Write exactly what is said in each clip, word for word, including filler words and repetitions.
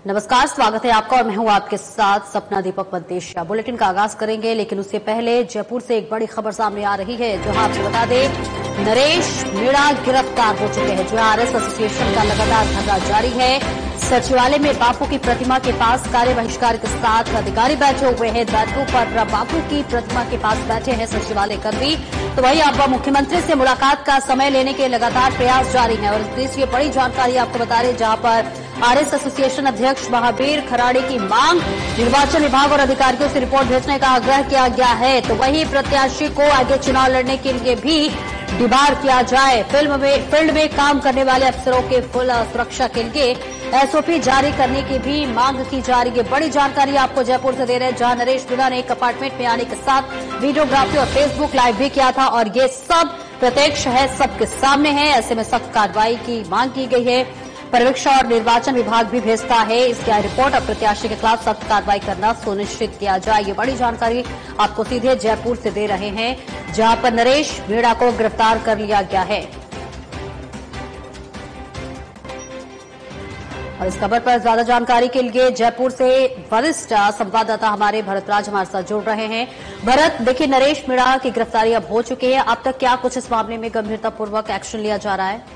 नमस्कार, स्वागत है आपका और मैं हूं आपके साथ सपना दीपक मंतेशिया। बुलेटिन का आगाज करेंगे, लेकिन उससे पहले जयपुर से एक बड़ी खबर सामने आ रही है, जहां आपको बता दें नरेश मीणा गिरफ्तार हो चुके हैं। जो आरएस एसोसिएशन का लगातार धरना जारी है। सचिवालय में बापू की प्रतिमा के पास कार्य बहिष्कार के साथ अधिकारी बैठे हुए हैं। बैठकों पर बापू की प्रतिमा के पास बैठे हैं सचिवालय कर्मी। तो वही अब मुख्यमंत्री से मुलाकात का समय लेने के लगातार प्रयास जारी है। और इस बीच ये बड़ी जानकारी आपको बता रहे, जहां पर आरएस एसोसिएशन अध्यक्ष महावीर खराड़े की मांग, निर्वाचन विभाग और अधिकारियों से रिपोर्ट भेजने का आग्रह किया गया है। तो वही प्रत्याशी को आगे चुनाव लड़ने के लिए भी डिबार किया जाए। फिल्म में फील्ड में काम करने वाले अफसरों के फुल सुरक्षा के लिए एसओपी जारी करने की भी मांग की जा रही है। बड़ी जानकारी आपको जयपुर से दे रहे हैं, जहां नरेश मीणा ने एक अपार्टमेंट में आने के साथ वीडियोग्राफी और फेसबुक लाइव भी किया था और ये सब प्रत्यक्ष है, सबके सामने है। ऐसे में सख्त कार्रवाई की मांग की गई है। पर्यवेक्षण और निर्वाचन विभाग भी भेजता है इसकी रिपोर्ट। अब प्रत्याशी के खिलाफ सख्त कार्रवाई करना सुनिश्चित किया जाए। ये बड़ी जानकारी आपको सीधे जयपुर से दे रहे हैं, जहां पर नरेश मीणा को गिरफ्तार कर लिया गया है। और इस खबर पर ज्यादा जानकारी के लिए जयपुर से वरिष्ठ संवाददाता हमारे भरतराज हमारे साथ जुड़ रहे हैं। भरत, देखिए नरेश मीणा की गिरफ्तारी अब हो चुकी है। अब तक क्या कुछ इस मामले में गंभीरतापूर्वक एक्शन लिया जा रहा है?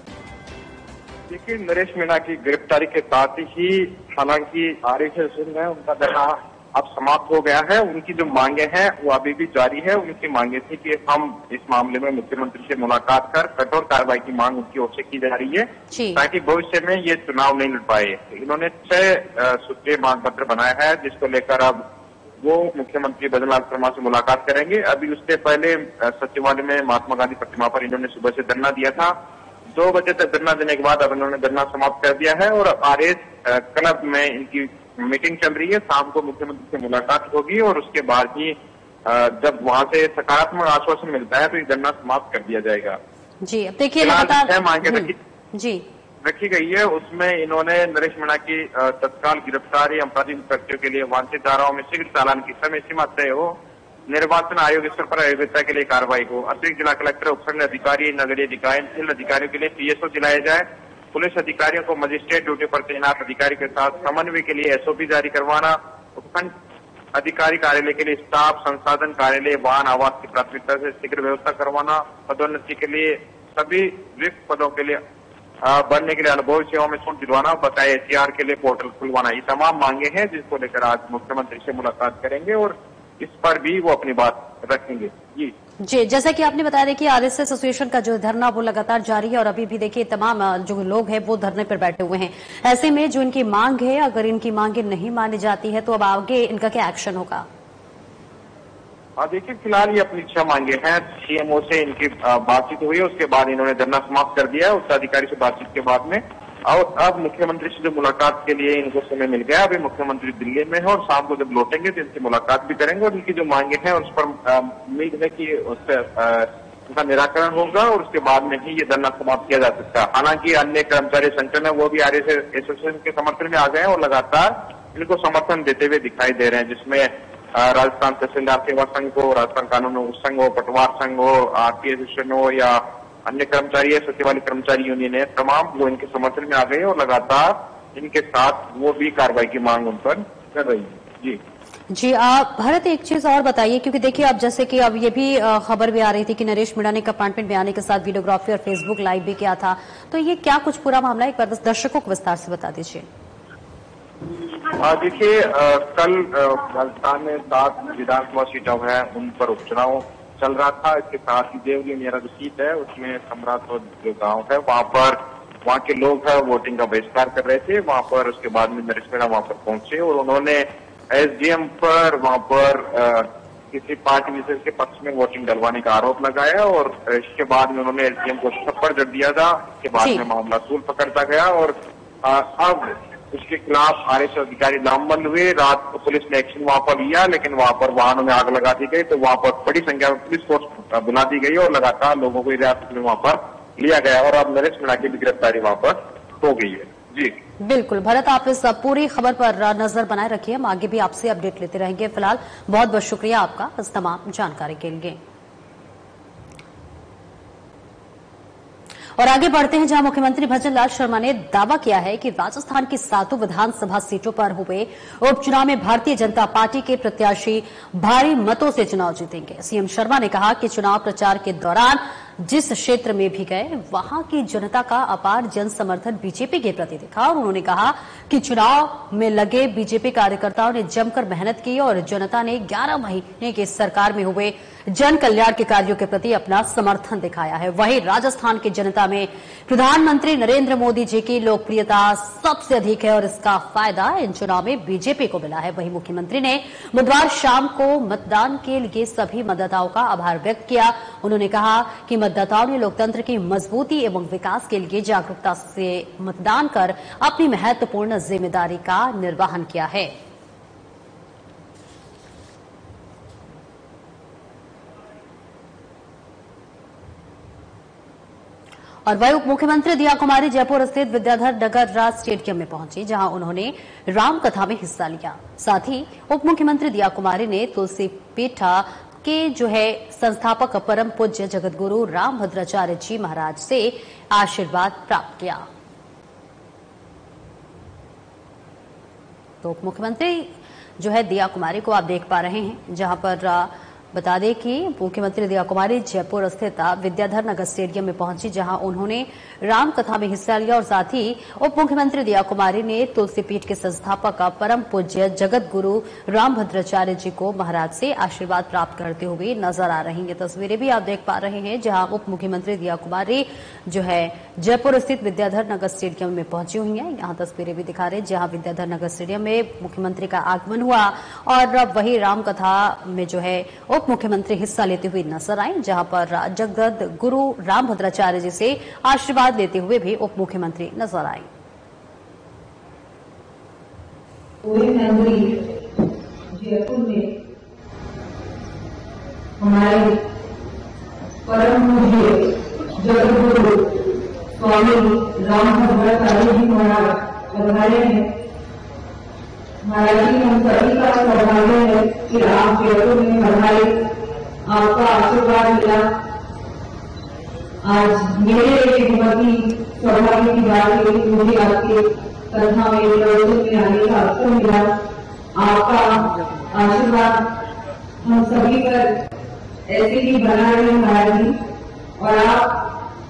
देखिए, नरेश मीणा की गिरफ्तारी के साथ ही हालांकि आरएस एसोसिएशन है उनका धरना अब समाप्त हो गया है। उनकी जो मांगे हैं वो अभी भी जारी है। उनकी मांगे थी कि हम इस मामले में मुख्यमंत्री से मुलाकात कर कठोर कार्रवाई की मांग उनकी ओर से की जा रही है, ताकि भविष्य में ये चुनाव नहीं लड़ पाए। इन्होंने छह सूत्रीय मांग पत्र बनाया है, जिसको लेकर अब वो मुख्यमंत्री भजनलाल शर्मा से मुलाकात करेंगे। अभी उससे पहले सचिवालय में महात्मा गांधी प्रतिमा पर इन्होंने सुबह से धरना दिया था। दो बजे तक धरना देने के बाद अब इन्होंने धरना समाप्त कर दिया है और आरएस क्लब में इनकी मीटिंग चल रही है। शाम को मुख्यमंत्री से मुलाकात होगी और उसके बाद ही जब वहां से सकारात्मक आश्वासन मिलता है तो ये धरना समाप्त कर दिया जाएगा। जी, अब देखिए लगातार मांगे रखी जी रखी गई है। उसमें इन्होंने नरेश मीणा की तत्काल गिरफ्तारी, आपराधिक कृत्यों के लिए वांछित धाराओं में शीघ्र चालान की समय सीमा तय हो, निर्वाचन आयोग स्तर पर अयोग्यता के लिए कार्रवाई को, अतिरिक्त जिला कलेक्टर, उपखंड अधिकारी, नगरीय निकाय, फील्ड अधिकारियोयों के लिए पीएसओ दिलाया जाए, पुलिस अधिकारियों को मजिस्ट्रेट ड्यूटी पर तैनात अधिकारी के साथ समन्वय के लिए एसओपी जारी करवाना, उपखंड अधिकारी कार्यालय के लिए स्टाफ संसाधन कार्यालय वाहन आवास की प्राथमिकता से शीघ्र व्यवस्था करवाना, पदोन्नति के लिए सभी रिक्त पदों के लिए बनने के लिए अनुभवी सेवाओं में छूट दिलवाना, बकाया एसीआर के लिए पोर्टल खुलवाना। ये तमाम मांगे हैं जिसको लेकर आज मुख्यमंत्री से मुलाकात करेंगे और इस पर भी वो अपनी बात रखेंगे। जी जी जैसा कि आपने बताया, देखिए आरएस एसोसिएशन का जो धरना वो लगातार जारी है और अभी भी देखिए तमाम जो लोग हैं वो धरने पर बैठे हुए हैं। ऐसे में जो इनकी मांग है, अगर इनकी मांगे नहीं मानी जाती है तो अब आगे इनका क्या एक्शन होगा? हाँ, देखिए फिलहाल ये अपनी इच्छा मांगे हैं। सीएमओ से इनकी बातचीत हुई है, उसके बाद इन्होंने धरना समाप्त कर दिया है उच्चाधिकारी से बातचीत के बाद में। और अब मुख्यमंत्री से जो मुलाकात के लिए इनको समय मिल गया, अभी मुख्यमंत्री दिल्ली में है और शाम को जब लौटेंगे तो इनसे मुलाकात भी करेंगे और इनकी जो मांगे हैं उस पर उम्मीद है कि उससे उनका निराकरण होगा और उसके बाद में ही ये धरना समाप्त किया जा सकता है। हालांकि अन्य कर्मचारी संगठन है वो भी आरएस एसोसिएशन के समर्थन में आ गए हैं और लगातार इनको समर्थन देते हुए दिखाई दे रहे हैं, जिसमें राजस्थान तहसीलदार सेवा संघ हो, राजस्थान कानून संघ हो, पटवार संघ हो, आरपीएस एसोसिएशन हो या अन्य कर्मचारी है, सचिवालय कर्मचारी यूनियन है, तमाम वो इनके समर्थन में आ गए और लगातार इनके साथ वो भी कार्रवाई की मांग उन पर कर रही है। जी जी आप भरत, एक चीज और बताइए, क्योंकि देखिए अब जैसे कि अब ये भी खबर भी आ रही थी कि नरेश मीणा ने अपार्टमेंट में आने के साथ वीडियोग्राफी और फेसबुक लाइव भी किया था, तो ये क्या कुछ पूरा मामला है, एक बार दर्शकों को विस्तार से बता दीजिए। देखिए, कल राजस्थान में सात विधानसभा सीटों है उन पर उपचुनाव चल रहा था। इसके साथ ही देवली मेरा जो सीट है उसमें सम्राट जो गांव है वहां पर वहां के लोग है वोटिंग का बहिष्कार कर रहे थे। वहां पर उसके बाद में नरेश मीणा वहां पर पहुंचे और उन्होंने एसडीएम पर वहां पर आ, किसी पार्टी विशेष के पक्ष में वोटिंग डलवाने का आरोप लगाया और इसके बाद में उन्होंने एसडीएम को थप्पड़ जड़ दिया था। इसके बाद में मामला तूल पकड़ता गया और आ, अब उसके खिलाफ आरएस अधिकारी लामबंद हुए। रात को पुलिस ने एक्शन वहां पर लिया, लेकिन वहां पर वाहनों में आग लगा दी गई, तो वहां पर बड़ी संख्या में पुलिस फोर्स बुला दी गई और लगातार लोगों को हिरासत में वहां पर लिया गया और अब नरेश मीणा की भी गिरफ्तारी वहां पर हो गई है। जी बिल्कुल भरत, आप इस पूरी खबर पर नजर बनाए रखिए, हम आगे भी आपसे अपडेट लेते रहेंगे। फिलहाल बहुत बहुत शुक्रिया आपका इस तमाम जानकारी के लिए। और आगे बढ़ते हैं, जहां मुख्यमंत्री भजनलाल शर्मा ने दावा किया है कि राजस्थान की सातों विधानसभा सीटों पर हुए उपचुनाव में भारतीय जनता पार्टी के प्रत्याशी भारी मतों से चुनाव जीतेंगे। सीएम शर्मा ने कहा कि चुनाव प्रचार के दौरान जिस क्षेत्र में भी गए वहां की जनता का अपार जन समर्थन बीजेपी के प्रति दिखा और उन्होंने कहा कि चुनाव में लगे बीजेपी कार्यकर्ताओं ने जमकर मेहनत की और जनता ने ग्यारह महीने की सरकार में हुए जन कल्याण के कार्यों के प्रति अपना समर्थन दिखाया है। वहीं राजस्थान की जनता में प्रधानमंत्री नरेंद्र मोदी जी की लोकप्रियता सबसे अधिक है और इसका फायदा इन चुनाव में बीजेपी को मिला है। वहीं मुख्यमंत्री ने बुधवार शाम को मतदान के लिए सभी मतदाताओं का आभार व्यक्त किया। उन्होंने कहा कि मतदाताओं ने लोकतंत्र की मजबूती एवं विकास के लिए जागरूकता से मतदान कर अपनी महत्वपूर्ण जिम्मेदारी का निर्वहन किया है। और वही उप मुख्यमंत्री दिया कुमारी जयपुर स्थित विद्याधर नगर राज स्टेडियम में पहुंची, जहां उन्होंने रामकथा में हिस्सा लिया। साथ ही उप मुख्यमंत्री दिया कुमारी ने तुलसी पीठा के जो है संस्थापक परम पूज्य जगतगुरु रामभद्राचार्य जी महाराज से आशीर्वाद प्राप्त किया। तो उप मुख्यमंत्री जो है दिया कुमारी को आप देख पा रहे हैं, जहां पर बता दें कि मुख्यमंत्री दिया कुमारी जयपुर स्थित विद्याधर नगर स्टेडियम में पहुंची, जहां उन्होंने रामकथा में हिस्सा लिया और साथ ही उप मुख्यमंत्री दिया कुमारी ने तुलसीपीठ के संस्थापक परम पूज्य जगत गुरु रामभद्राचार्य जी को महाराज से आशीर्वाद प्राप्त करते हुए नजर आ रही हैं। तस्वीरें भी आप देख पा रहे हैं, जहां उप मुख्यमंत्री दिया कुमारी जो है जयपुर स्थित विद्याधर नगर स्टेडियम में पहुंची हुई है। यहाँ तस्वीरें भी दिखा रहे हैं, जहां विद्याधर नगर स्टेडियम में मुख्यमंत्री का आगमन हुआ और वही रामकथा में जो है उप मुख्यमंत्री हिस्सा लेते हुए नजर आए, जहां पर जगत गुरु रामभद्राचार्य जी से आशीर्वाद लेते हुए भी उप मुख्यमंत्री नजर आए। जयपुर में हमारे परम पूज्य जगत गुरु स्वामी रामभद्राचार्य जी महाराज पधारे हैं। महाराज जी, हम सभी का सौभाग्य है कि आप जयपुर में पधारे, आपका आशीर्वाद मिला। आज मेरे लिए बहुत ही सौभाग्य की बात है कि मुझे आपके कथा में प्रवचन में आने का अवसर मिला। आपका आशीर्वाद हम सभी पर ऐसे ही बना रहे महाराज जी। और आप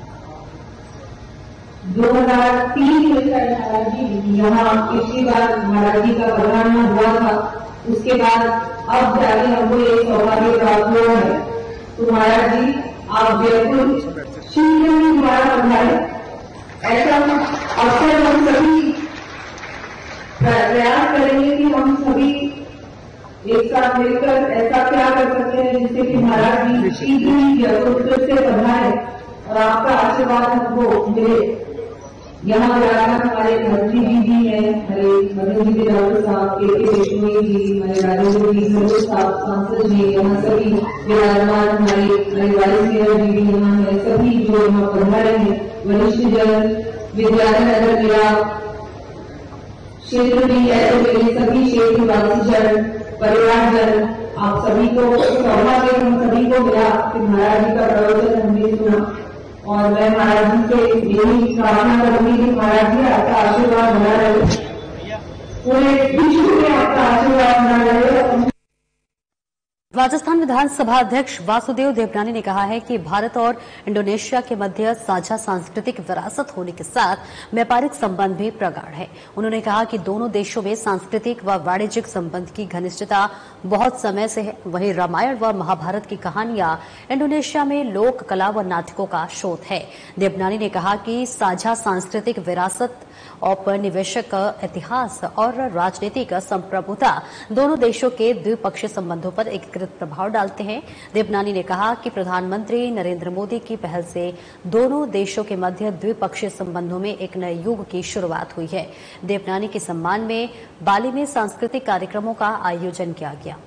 दो हजार तीन में महाराज जी यहाँ पिछली बार महाराज जी का पधारना हुआ था, उसके बाद अब जाके हमको ये सौभाग्य प्राप्त हुआ है। तो महाराज जी, आप जयपुर शीघ्र ही द्वारा पधारे। ऐसा अवसर हम सभी प्रयास करेंगे कि हम सभी एक साथ मिलकर ऐसा क्या कर सकते हैं जिससे कि महाराज जी शीघ्र ही जयपुर से पधारे और आपका आशीर्वाद हमको मिले। यहाँ जाकर हमारे मंत्री जी भी हैं, हमारे मदन जी डॉक्टर साहब, के के विष्णु जी, हमारे राजेंद्र जी, संजय साहब, सांसद जी, यहाँ सभी विराजमान हमारे वाइस मेयर जी भी यहाँ है। सभी जो यहाँ पधारे हैं, वरिष्ठ जन, विद्याधर नगर मेरा क्षेत्र भी ऐसे मेरे सभी क्षेत्र वासी जन, परिवार जन, आप सभी को सौभाग्य हम सभी को मिला कि महाराज जी का प्रवचन हमने सुना। और मैं महाराज जी से यही प्रार्थना करूंगी कि महाराज जी आपका आशीर्वाद बना रहे, पूरे विश्व में आपका आशीर्वाद बना रहे। राजस्थान विधानसभा अध्यक्ष वासुदेव देवनानी ने कहा है कि भारत और इंडोनेशिया के मध्य साझा सांस्कृतिक विरासत होने के साथ व्यापारिक संबंध भी प्रगाढ़ है। उन्होंने कहा कि दोनों देशों में सांस्कृतिक व वाणिज्यिक संबंध की घनिष्ठता बहुत समय से है। वहीं रामायण व महाभारत की कहानियां इंडोनेशिया में लोक कला व नाटकों का स्रोत है। देवनानी ने कहा कि साझा सांस्कृतिक विरासत, औपनिवेशिक इतिहास और राजनीतिक संप्रभुता दोनों देशों के द्विपक्षीय संबंधों पर एकीकृत प्रभाव डालते हैं। देवनानी ने कहा कि प्रधानमंत्री नरेंद्र मोदी की पहल से दोनों देशों के मध्य द्विपक्षीय संबंधों में एक नए युग की शुरुआत हुई है। देवनानी के सम्मान में बाली में सांस्कृतिक कार्यक्रमों का आयोजन किया गया।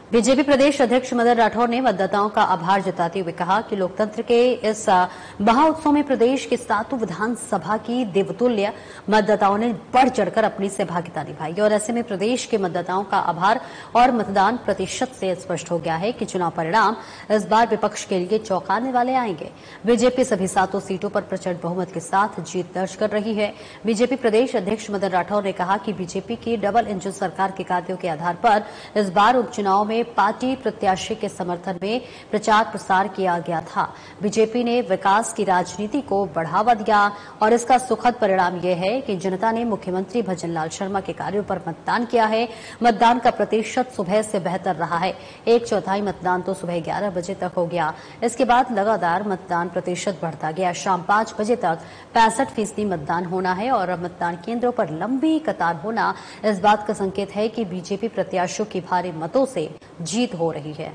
बीजेपी प्रदेश अध्यक्ष मदन राठौर ने मतदाताओं का आभार जताते हुए कहा कि लोकतंत्र के इस महाउत्सव में प्रदेश के सातों विधानसभा की देवतुल्य मतदाताओं ने बढ़ चढ़कर अपनी सहभागिता निभाई और ऐसे में प्रदेश के मतदाताओं का आभार और मतदान प्रतिशत से स्पष्ट हो गया है कि चुनाव परिणाम इस बार विपक्ष के लिए चौंकाने वाले आएंगे। बीजेपी सभी सातों सीटों पर प्रचंड बहुमत के साथ जीत दर्ज कर रही है। बीजेपी प्रदेश अध्यक्ष मदन राठौर ने कहा कि बीजेपी की डबल इंजन सरकार के कार्यों के आधार पर इस बार उपचुनाव में पार्टी प्रत्याशी के समर्थन में प्रचार प्रसार किया गया था। बीजेपी ने विकास की राजनीति को बढ़ावा दिया और इसका सुखद परिणाम यह है कि जनता ने मुख्यमंत्री भजनलाल शर्मा के कार्यों पर मतदान किया है। मतदान का प्रतिशत सुबह से बेहतर रहा है। एक चौथाई मतदान तो सुबह ग्यारह बजे तक हो गया। इसके बाद लगातार मतदान प्रतिशत बढ़ता गया। शाम पांच बजे तक पैंसठ फीसदी मतदान होना है और अब मतदान केंद्रों पर लंबी कतार होना इस बात का संकेत है कि बीजेपी प्रत्याशियों की भारी मतों से जीत हो रही है।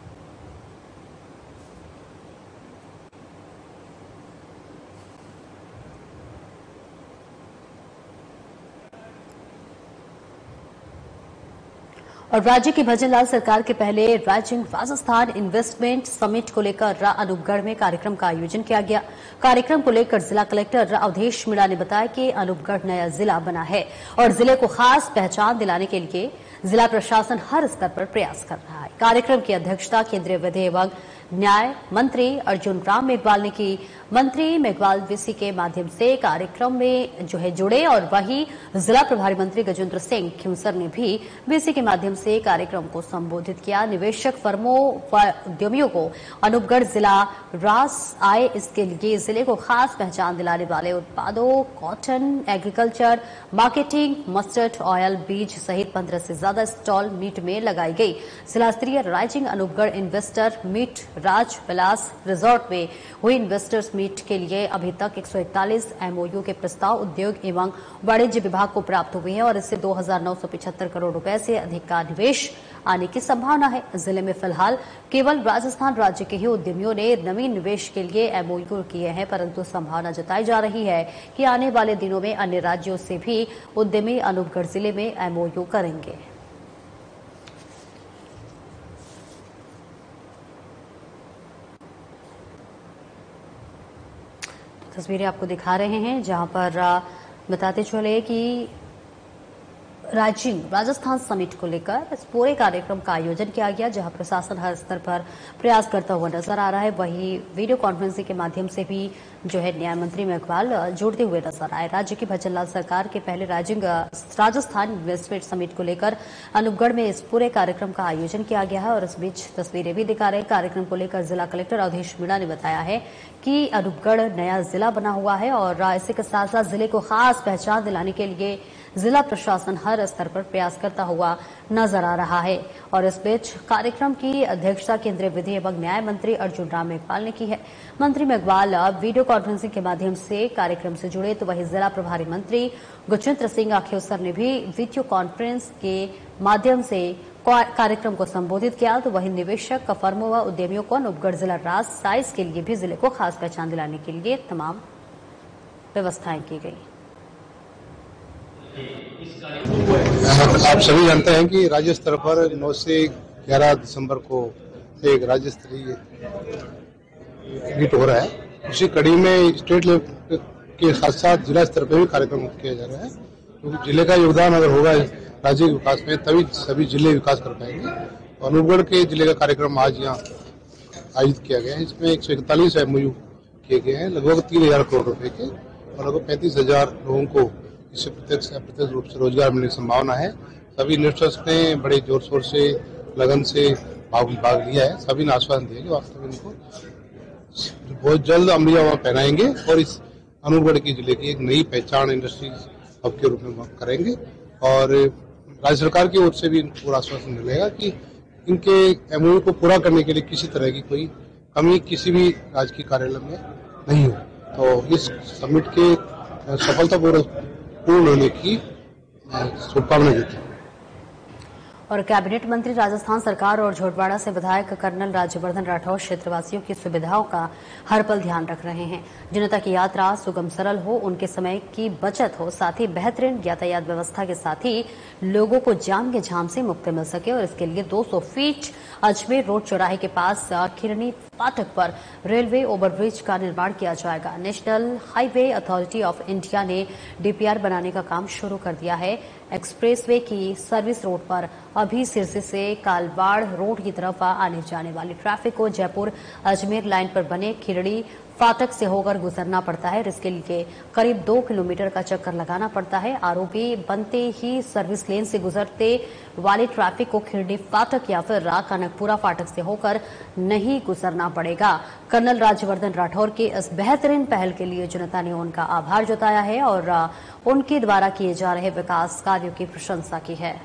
और राज्य की भजनलाल सरकार के पहले राइजिंग राजस्थान इन्वेस्टमेंट समिट को लेकर अनूपगढ़ में कार्यक्रम का आयोजन किया गया। कार्यक्रम को लेकर जिला कलेक्टर अवधेश मीणा ने बताया कि अनूपगढ़ नया जिला बना है और जिले को खास पहचान दिलाने के लिए जिला प्रशासन हर स्तर पर प्रयास कर रहा है। कार्यक्रम की अध्यक्षता केंद्रीय विधि एवं न्याय मंत्री अर्जुन राम मेघवाल ने की। मंत्री मेघवाल वीसी के माध्यम से कार्यक्रम में जो है जुड़े और वहीं जिला प्रभारी मंत्री गजेंद्र सिंह खिंवसर ने भी वीसी के माध्यम से कार्यक्रम को संबोधित किया। निवेशक फर्मों व उद्यमियों को अनूपगढ़ जिला रास आए, इसके लिए जिले को खास पहचान दिलाने वाले उत्पादों cotton, agriculture, marketing, mustard oil, बीज सहित पंद्रह से ज्यादा स्टॉल मीट में लगाई गई। जिला स्तरीय rising Anupgarh investor meet Raj Vilas resort में हुई इन्वेस्टर्स मीट के लिए अभी तक एक सौ इकतालीस एमओयू के प्रस्ताव उद्योग एवं वाणिज्य विभाग को प्राप्त हुए हैं और इससे दो हजार नौ सौ पिछहत्तर करोड़ रुपए से अधिक का निवेश आने की संभावना है। जिले में फिलहाल केवल राजस्थान राज्य के ही उद्यमियों ने नवीन निवेश के लिए एमओयू किए हैं, परंतु संभावना जताई जा रही है कि आने वाले दिनों में अन्य राज्यों से भी उद्यमी अनूपगढ़ जिले में एमओयू करेंगे। तस्वीरें आपको दिखा रहे हैं जहां पर बताते चले कि राइजिंग राजस्थान समिट को लेकर इस पूरे कार्यक्रम का आयोजन किया गया, जहां प्रशासन हर स्तर पर प्रयास करता हुआ नजर आ रहा है। वहीं वीडियो कॉन्फ्रेंसिंग के माध्यम से भी जो है न्याय मंत्री मेघवाल जुड़ते हुए नजर आए। राज्य की भजनलाल सरकार के पहले राइजिंग राजस्थान इन्वेस्टमेंट समिट को लेकर अनूपगढ़ में इस पूरे कार्यक्रम का आयोजन किया गया है और इस बीच तस्वीरें भी दिखा रहे। कार्यक्रम को लेकर जिला कलेक्टर अवधेश मीणा ने बताया है कि अनूपगढ़ नया जिला बना हुआ है और इसी के साथ साथ जिले को खास पहचान दिलाने के लिए जिला प्रशासन हर स्तर पर प्रयास करता हुआ नजर आ रहा है। और इस बीच कार्यक्रम की अध्यक्षता केंद्रीय विधि एवं न्याय मंत्री अर्जुन राम मेघवाल ने की है। मंत्री मेघवाल वीडियो कॉन्फ्रेंसिंग के माध्यम से कार्यक्रम से जुड़े, तो वहीं जिला प्रभारी मंत्री गजेंद्र सिंह खिंवसर ने भी वीडियो कॉन्फ्रेंस के माध्यम से कार्यक्रम को संबोधित किया। तो वहीं निवेशक फर्मों व उद्यमियों को अनूपगढ़ जिला रास साइज के लिए भी जिले को खास पहचान दिलाने के लिए तमाम व्यवस्थाएं की गई। आप सभी जानते हैं कि राज्य स्तर पर नौ से ग्यारह दिसंबर को एक राज्य स्तरीय मीट हो रहा है। उसी कड़ी में स्टेट लेवल के साथ साथ जिला स्तर पर भी कार्यक्रम किया जा रहा है, क्योंकि तो जिले का योगदान अगर होगा राज्य के विकास में तभी सभी जिले विकास कर पाएंगे। अनूपगढ़ के जिले का कार्यक्रम आज यहाँ आयोजित किया गया है। इसमें एक सौ इकतालीस एमओयू किए गए हैं, लगभग तीन हजार करोड़ रुपए के, और लगभग पैंतीस हजार लोगों को इससे प्रत्यक्ष अप्रत्यक्ष रूप से रोजगार मिलने की संभावना है। सभी इन्वेस्टर्स ने बड़े जोर शोर से लगन से भाग भाग लिया है। सभी ने आश्वासन दिया कि वास्तव में इनको बहुत जल्द अमलिया वहाँ पहनाएंगे और इस अनूपगढ़ की जिले की एक नई पहचान इंडस्ट्री हब के रूप में करेंगे। और राज्य सरकार की ओर से भी इनको पूरा आश्वासन मिलेगा कि इनके एमओयू को पूरा करने के लिए किसी तरह की कोई कमी किसी भी राजकीय कार्यालय में नहीं हो। तो इस समिट के सफलतापूर्वक पूर्ण होने की शुभकामनाएं देती हूँ। और कैबिनेट मंत्री राजस्थान सरकार और झोटवाड़ा से विधायक कर्नल राज्यवर्धन राठौर क्षेत्रवासियों की सुविधाओं का हर पल ध्यान रख रहे हैं। जनता की यात्रा सुगम सरल हो, उनके समय की बचत हो, साथ ही बेहतरीन यातायात व्यवस्था के साथ ही लोगों को जाम के झाम से मुक्ति मिल सके और इसके लिए दो सौ फीट अजमेर रोड चौराहे के पास खिरनी फाटक पर रेलवे ओवरब्रिज का निर्माण किया जाएगा। National highway authority of India ने डीपीआर बनाने का काम शुरू कर दिया है। एक्सप्रेसवे की सर्विस रोड पर अभी सिरसी से कालवाड़ रोड की तरफ आने जाने वाली ट्रैफिक को जयपुर अजमेर लाइन पर बने खिरड़ी फाटक से होकर गुजरना पड़ता है। इसके लिए करीब दो किलोमीटर का चक्कर लगाना पड़ता है। आरोपी बनते ही सर्विस लेन से गुजरते वाली ट्रैफिक को खिरड़ी फाटक या फिर कनकपुरा फाटक से होकर नहीं गुजरना पड़ेगा। कर्नल राज्यवर्धन राठौर की इस बेहतरीन पहल के लिए जनता ने उनका आभार जताया है और उनके द्वारा किए जा रहे विकास कार्यों की प्रशंसा की है।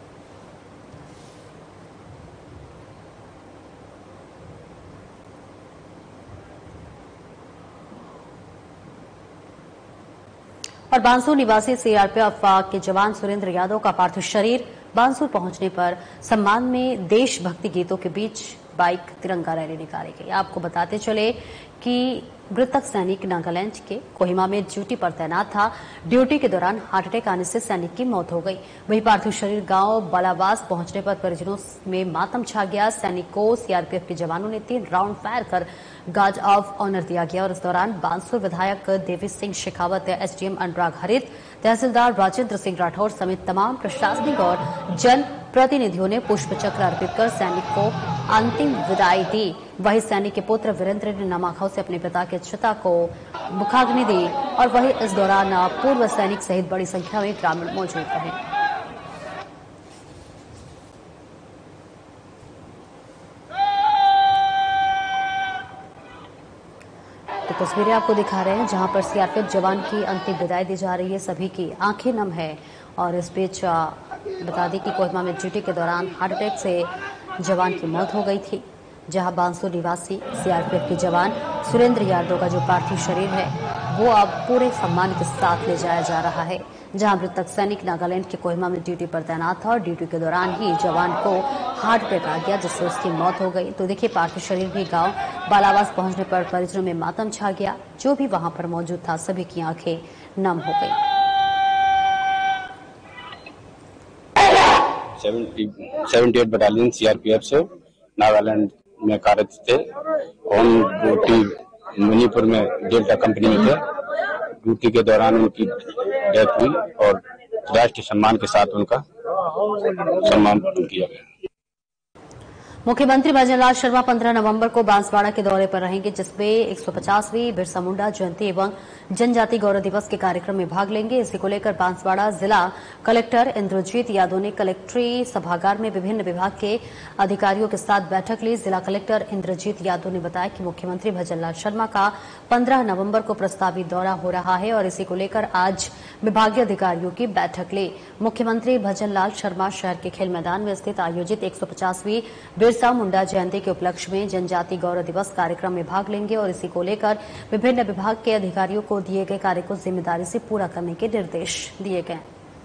और बांसुर निवासी सीआरपीएफ के जवान सुरेंद्र यादव का पार्थिव शरीर बांसुर पहुंचने पर सम्मान में देशभक्ति गीतों के बीच बाइक तिरंगा रैली निकाली गई। आपको बताते चले कि मृतक सैनिक नागालैंड के कोहिमा में ड्यूटी पर तैनात था। ड्यूटी के दौरान हार्ट अटैक आने से सैनिक की मौत हो गई। वहीं पार्थिव शरीर गांव बालावास पहुंचने पर परिजनों में मातम छा गया। सैनिक को सीआरपीएफ के जवानों ने तीन राउंड फायर कर गार्ड ऑफ ऑनर दिया गया और इस दौरान बांसुर विधायक देवी सिंह शेखावत, एसडीएम अनुराग हरित, तहसीलदार राजेंद्र सिंह राठौर समेत तमाम प्रशासनिक और जन प्रतिनिधियों ने पुष्प चक्र अर्पित कर सैनिक को अंतिम विदाई दी। वहीं सैनिक के पुत्र वीरेंद्र ने नमाखाओं से अपने पिता के चिता को मुखाग्नि दी और वहीं इस दौरान पूर्व सैनिक सहित बड़ी संख्या में ग्रामीण मौजूद रहे। तो तस्वीरें आपको दिखा रहे हैं जहां पर सीआरपीएफ जवान की अंतिम विदाई दी जा रही है। सभी की आंखें नम है और इस बीच बता दें कि कोहिमा में ड्यूटी के दौरान हार्ट अटैक से जवान की मौत हो गई थी। जहां बांसुर निवासी सीआरपीएफ के जवान सुरेंद्र यादव का जो पार्थिव शरीर है वो अब पूरे सम्मान के साथ ले जाया जा रहा है। जहां मृतक सैनिक नागालैंड के कोहिमा में ड्यूटी पर तैनात था और ड्यूटी के दौरान ही जवान को हार्ट अटैक आ गया जिससे उसकी मौत हो गई। तो देखिए पार्थिव शरीर भी गांव बालावास पहुंचने पर परिजनों में मातम छा गया। जो भी वहां पर मौजूद था सभी की आंखें नम हो गई। सेवेंटी एट बटालियन सीआरपीएफ से नागालैंड में कार्यरत थे। ऑन ड्यूटी मणिपुर में डेल्टा कंपनी में थे। ड्यूटी के दौरान उनकी डेथ हुई और राष्ट्रीय सम्मान के साथ उनका सम्मान किया गया। मुख्यमंत्री भजनलाल शर्मा पंद्रह नवंबर को बांसवाड़ा के दौरे पर रहेंगे जिसमें एक सौ पचासवीं बिरसा मुंडा जयंती एवं जनजाति गौरव दिवस के कार्यक्रम में भाग लेंगे। इसी को लेकर बांसवाड़ा जिला कलेक्टर इंद्रजीत यादव ने कलेक्ट्री सभागार में विभिन्न विभाग के अधिकारियों के साथ बैठक ली। जिला कलेक्टर इंद्रजीत यादव ने बताया कि मुख्यमंत्री भजनलाल शर्मा का पंद्रह नवंबर को प्रस्तावित दौरा हो रहा है और इसी को लेकर आज विभागीय अधिकारियों की बैठक ली। मुख्यमंत्री भजनलाल शर्मा शहर के खेल मैदान में स्थित आयोजित एक सौ पचासवीं बिरसा मुंडा जयंती के उपलक्ष्य में जनजाति गौरव दिवस कार्यक्रम में भाग लेंगे और इसी को लेकर विभिन्न विभाग के अधिकारियों को दिए गए कार्य को जिम्मेदारी से पूरा करने के निर्देश दिए गए।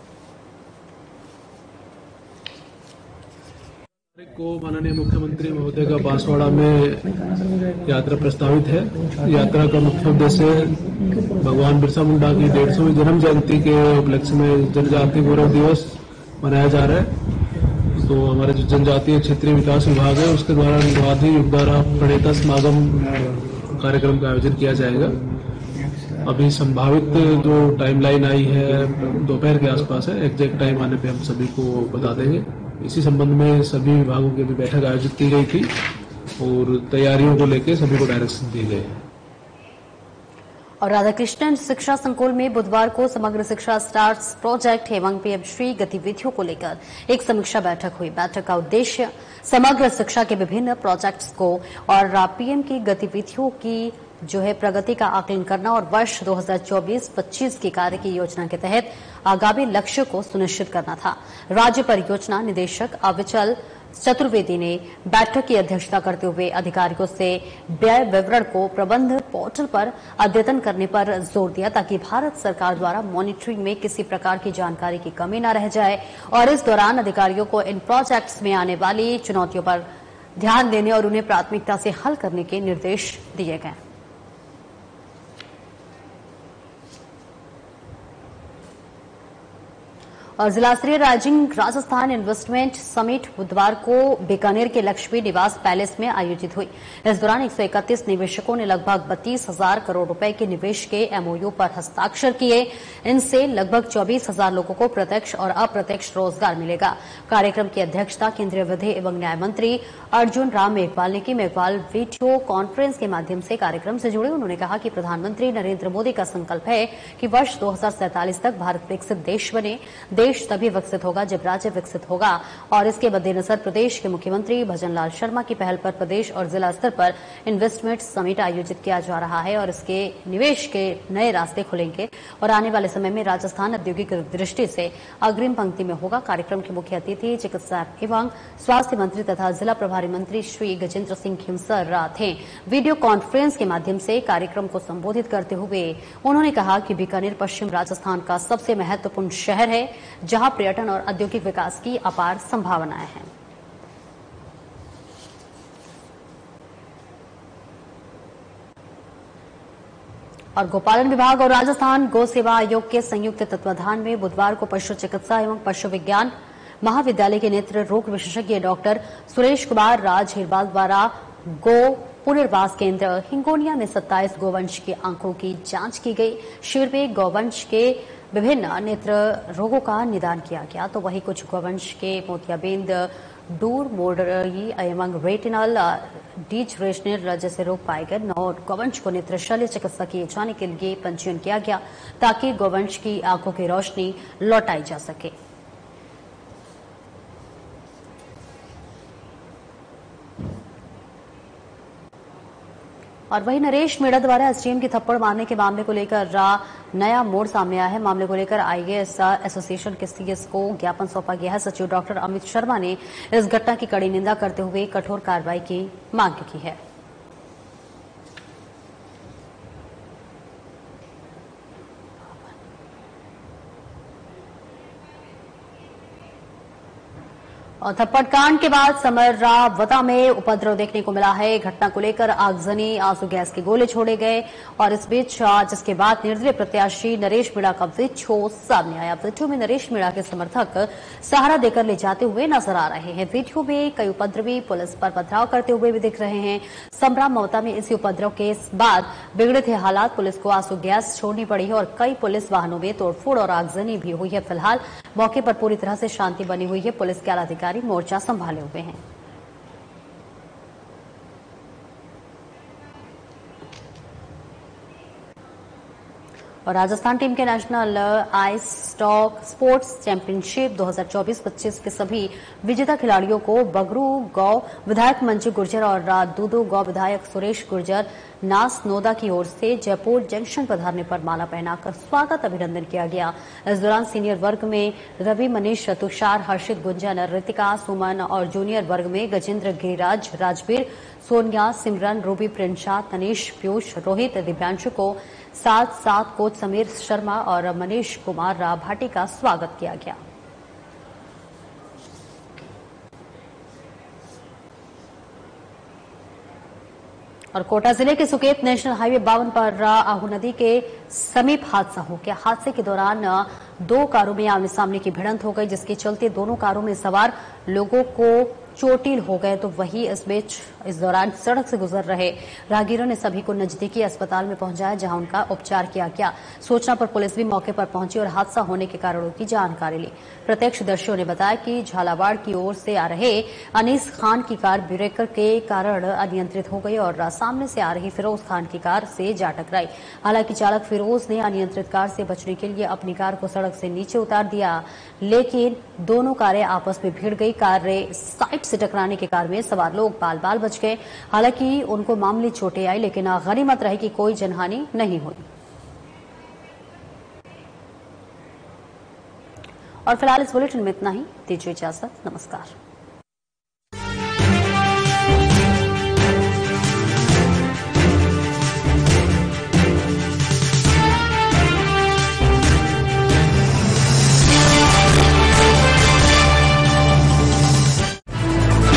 को माननीय मुख्यमंत्री महोदय का बांसवाड़ा में यात्रा प्रस्तावित है। यात्रा का मुख्य उद्देश्य भगवान बिरसा मुंडा की डेढ़ सौवीं जन्म जयंती के उपलक्ष्य में जनजाति गौरव दिवस मनाया जा रहा है। तो हमारे जो जनजातीय क्षेत्रीय विकास विभाग है उसके द्वारा निर्वाधी युग द्वारा प्रणेता समागम कार्यक्रम का आयोजन किया जाएगा। अभी संभावित जो टाइमलाइन आई है दोपहर के आसपास है। एग्जैक्ट टाइम आने पे हम सभी को बता देंगे। इसी संबंध में सभी विभागों की भी बैठक आयोजित की गई थी और तैयारियों को लेकर सभी को डायरेक्शन दिए गए। और राधाकृष्णन शिक्षा संकुल में बुधवार को समग्र शिक्षा स्टार्स प्रोजेक्ट एवं पीएम श्री गतिविधियों को लेकर एक समीक्षा बैठक हुई। बैठक का उद्देश्य समग्र शिक्षा के विभिन्न प्रोजेक्ट्स को और पीएम की गतिविधियों की जो है प्रगति का आकलन करना और वर्ष दो हज़ार चौबीस पच्चीस की कार्य की योजना के तहत आगामी लक्ष्य को सुनिश्चित करना था। राज्य परियोजना निदेशक अविचल चतुर्वेदी ने बैठक की अध्यक्षता करते हुए अधिकारियों से व्यय विवरण को प्रबंध पोर्टल पर अद्यतन करने पर जोर दिया ताकि भारत सरकार द्वारा मॉनिटरिंग में किसी प्रकार की जानकारी की कमी न रह जाए और इस दौरान अधिकारियों को इन प्रोजेक्ट्स में आने वाली चुनौतियों पर ध्यान देने और उन्हें प्राथमिकता से हल करने के निर्देश दिए गए। और जिला स्तरीय राइजिंग राजस्थान इन्वेस्टमेंट समिट बुधवार को बीकानेर के लक्ष्मी निवास पैलेस में आयोजित हुई। इस दौरान एक सौ इकतीस निवेशकों ने लगभग बत्तीस हजार करोड़ रुपए के निवेश के एमओयू पर हस्ताक्षर किए। इनसे लगभग चौबीस हजार लोगों को प्रत्यक्ष और अप्रत्यक्ष रोजगार मिलेगा। कार्यक्रम की अध्यक्षता केंद्रीय विधि एवं न्याय मंत्री अर्जुन राम मेघवाल ने की। मेघवाल वीडियो कॉन्फ्रेंस के माध्यम से कार्यक्रम से जुड़े। उन्होंने कहा कि प्रधानमंत्री नरेंद्र मोदी का संकल्प है कि वर्ष दो हजार सैंतालीस तक भारत विकसित देश बने। देश तभी विकसित होगा जब राज्य विकसित होगा और इसके मद्देनजर प्रदेश के मुख्यमंत्री भजनलाल शर्मा की पहल पर प्रदेश और जिला स्तर पर इन्वेस्टमेंट समिट आयोजित किया जा रहा है और इसके निवेश के नए रास्ते खुलेंगे और आने वाले समय में राजस्थान औद्योगिक दृष्टि से अग्रिम पंक्ति में होगा। कार्यक्रम के मुख्य अतिथि चिकित्सा एवं स्वास्थ्य मंत्री तथा जिला प्रभारी मंत्री श्री गजेंद्र सिंह खिमसर थे। वीडियो कॉन्फ्रेंस के माध्यम से कार्यक्रम को संबोधित करते हुए उन्होंने कहा कि बीकानेर पश्चिम राजस्थान का सबसे महत्वपूर्ण शहर है जहां पर्यटन और औद्योगिक विकास की अपार संभावनाएं हैं। और गोपालन विभाग और राजस्थान गौ सेवा आयोग के संयुक्त तत्वाधान में बुधवार को पशु चिकित्सा एवं पशु विज्ञान महाविद्यालय के नेत्र रोग विशेषज्ञ डॉक्टर सुरेश कुमार राज हिरवाल द्वारा गो पुनर्वास केंद्र हिंगोनिया में सत्ताईस गोवंश के आंकड़ों की जांच की गई। शिविर में गौवंश के विभिन्न नेत्र रोगों का निदान किया गया तो वहीं कुछ गौवंश के मोतियाबिंद, डूर मोडरी एवं रेटिनल डीजनरेशन जैसे रोग पाए गए। नौ गौवंश को नेत्र शल्य चिकित्सा किए जाने के लिए पंजीयन किया गया ताकि गौवंश की आंखों की रोशनी लौटाई जा सके। और वहीं नरेश मीणा द्वारा एसडीएम की थप्पड़ मारने के मामले को लेकर नया मोड़ सामने आया है। मामले को लेकर आईएएस एसोसिएशन के सीएस को ज्ञापन सौंपा गया है। सचिव डॉक्टर अमित शर्मा ने इस घटना की कड़ी निंदा करते हुए कठोर कार्रवाई की मांग की है। और थप्पड़ कांड के बाद समरावता में उपद्रव देखने को मिला है। घटना को लेकर आगजनी, आंसू गैस के गोले छोड़े गए और इस बीच जिसके बाद निर्दलीय प्रत्याशी नरेश मीणा का वीडियो सामने आया। वीडियो में नरेश मीणा के समर्थक सहारा देकर ले जाते हुए नजर आ रहे हैं। वीडियो में कई उपद्रवी पुलिस पर पथराव करते हुए भी दिख रहे हैं। समरावता में इसी उपद्रव के बाद बिगड़े थे हालात। पुलिस को आंसू गैस छोड़नी पड़ी है और कई पुलिस वाहनों में तोड़फोड़ और आगजनी भी हुई है। फिलहाल मौके पर पूरी तरह से शांति बनी हुई है। पुलिस के आलाधिकारी मोर्चा संभाले हुए हैं। और राजस्थान टीम के national ice stock sports championship दो हज़ार चौबीस पच्चीस के सभी विजेता खिलाड़ियों को बगरू गौ विधायक मंजू गुर्जर और दूदू गौ विधायक सुरेश गुर्जर नास नोदा की ओर से जयपुर जंक्शन पधारने पर माला पहनाकर स्वागत अभिनंदन किया गया। इस दौरान सीनियर वर्ग में रवि, मनीष, तुषार, हर्षित, गुंजन, रितिका, सुमन और जूनियर वर्ग में गजेंद्र, गिरिराज, राजवीर, सोनिया, सिमरन, रूबी, प्रिंशा, तनीश, पीयूष, रोहित, दिव्यांशु को साथ साथ कोच समीर शर्मा और मनीष कुमार भाटी का स्वागत किया गया। और कोटा जिले के सुकेत नेशनल हाईवे बावन पर आहू नदी के समीप हादसा हो गया। हादसे के दौरान दो कारों में आमने सामने की भिड़ंत हो गई, जिसके चलते दोनों कारों में सवार लोगों को चोटिल हो गए। तो वहीं इस बीच इस दौरान सड़क से गुजर रहे राहगीरों ने सभी को नजदीकी अस्पताल में पहुंचाया, जहां उनका उपचार किया गया। सूचना पर पुलिस भी मौके पर पहुंची और हादसा होने के कारणों की जानकारी ली। प्रत्यक्षदर्शियों ने बताया कि झालावाड़ की ओर से आ रहे अनीस खान की कार ब्रेकर के कारण अनियंत्रित हो गई और सामने से आ रही फिरोज खान की कार से जा टकराई। हालांकि चालक फिरोज ने अनियंत्रित कार से बचने के लिए अपनी कार को सड़क से नीचे उतार दिया, लेकिन दोनों कारें आपस में भिड़ गई। कार साइड से टकराने के कार में सवार लोग बाल बाल बच गए। हालांकि उनको मामूली चोटें आई, लेकिन गनीमत रही कि कोई जनहानि नहीं हुई। और फिलहाल इस बुलेटिन में इतना ही। दीजिए इजाजत। नमस्कार।